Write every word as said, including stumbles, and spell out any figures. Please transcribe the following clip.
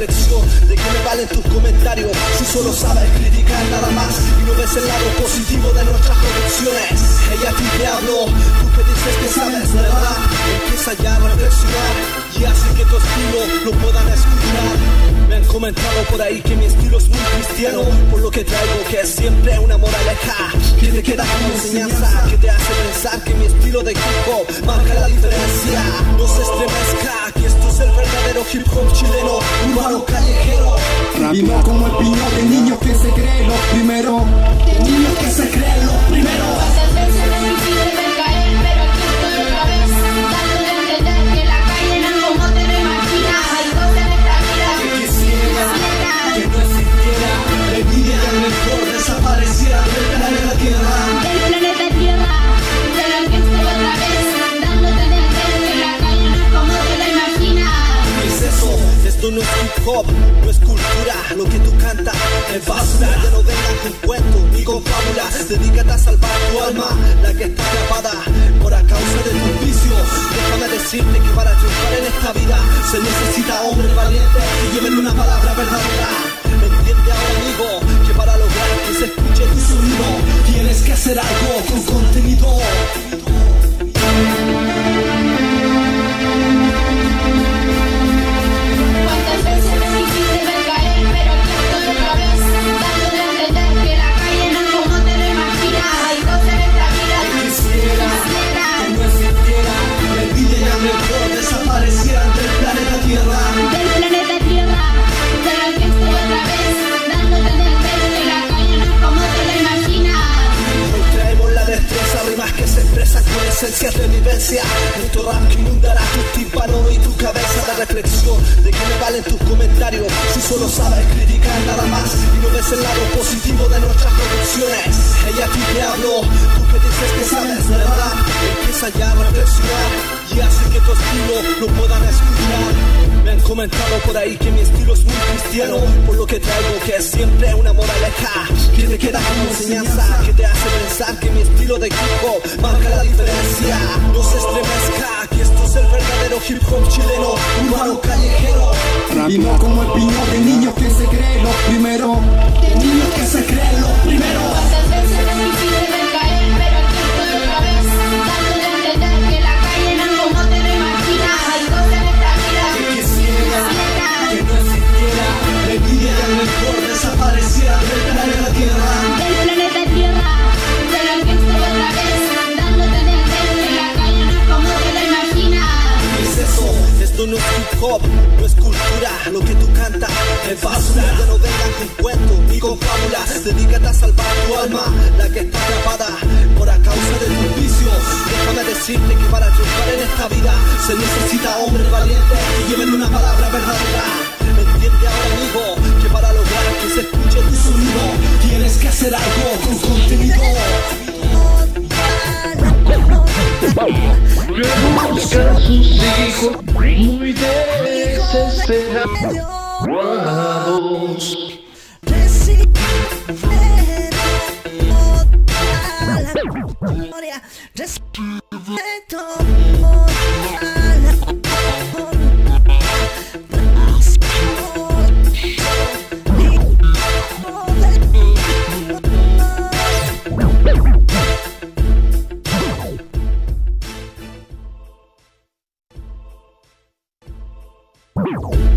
reflexión de que me valen tus comentarios si solo sabes criticar nada más y no ves el lado positivo de nuestras producciones. Ella a ti te hablo, tú que dices que sabes de verdad, empieza ya a reflexionar y hace que tu estilo lo puedan escuchar. Me han comentado por ahí que mi estilo es muy cristiano, por lo que traigo que es siempre una moraleja que te queda como enseñanza, que te hace pensar que mi estilo de hip hop marca la diferencia. No se estremezca, que esto es el verdadero hip hop chileno, urbano callejero. Y no como el piñón de niños que se creen los primeros, de niños que se creen los primeros. ¿Cuántas veces me quisiste ver caer, pero aquí estoy otra vez, dándole a entender que la calle no es como te lo imaginas? Hay cosas en esta vida que quisiera que no existiera, la envidia y el mejor desaparecieran del planeta Tierra. Del planeta Tierra, pero aquí estoy otra vez, dándote a entender que la calle no es como te lo imaginas. ¿Qué es eso? Esto no es hip hop, no es cultura, lo que tú cantas es basura. Ya no vengan con cuentos ni con fábulas, dedícate a salvar tu alma, la que está atrapada por a causa de tus vicios. Déjame decirte que para triunfar en esta vida se necesita hombres valientes que lleven una palabra verdadera. ¿Me entiende ahora, amigo? Que para lograr que se escuche tu sonido tienes que hacer algo con contenido. ¿Cuántas veces me quisiste ver caer, pero aquí estoy otra vez, dándole a entender que la calle no es como te lo imaginas? Hay cosas en esta vida que quisiera que no existiera, la envidia y el mejor desaparecieran del planeta Tierra. Del planeta Tierra, pero aquí estoy otra vez, dándote a entender que la calle no es como te lo imaginas. Hoy traemos la destreza, rimas que se expresan con esencia de vivencia. Esto rap que inundará tu tímpano y tu cabeza de reflexión de que me valen tus comentarios si solo sabes criticar nada más y no ves el lado positivo de nuestras producciones. Ella a ti te hablo, tú que dices que sabes de verdad, empieza ya a reflexionar y hace que tu estilo lo puedan escuchar. Me han comentado por ahí que mi estilo es muy cristiano, por lo que traigo que es siempre una moraleja que te queda como enseñanza, que te hace pensar que mi estilo de hip hop marca la diferencia. No se estremezca, que esto es el verdadero hip hop chileno, urbano callejero. y no como el piñón de niños que se creen los primeros, de niños que se creen los primeros. ¿Cuántas veces me quisiste ver caer, pero aquí estoy otra vez, dándote a entender que la calle no es como te lo imaginas? Hay cosas en esta vida que quisiera que no existiera, la envidia y el mejor desaparecieran del planeta Tierra. Del planeta Tierra, pero aquí estoy otra vez, dándote a entender que la calle no es como te lo imaginas. ¿Qué es eso? Esto no es hip hop, no es cultura, lo que tú cantas es basura. Ya no vengan con cuentos ni con fábulas, dedícate a salvar tu alma, la que está atrapada por a causa de tus vicios. Déjame decirte que para triunfar en esta vida se necesita hombres valientes que lleven una palabra verdadera. ¿Me entiende ahora, amigo? Que para lograr que se escuche tu sonido tienes que hacer algo con contenido. Que busca a sus hijos muy desesperados. Wow.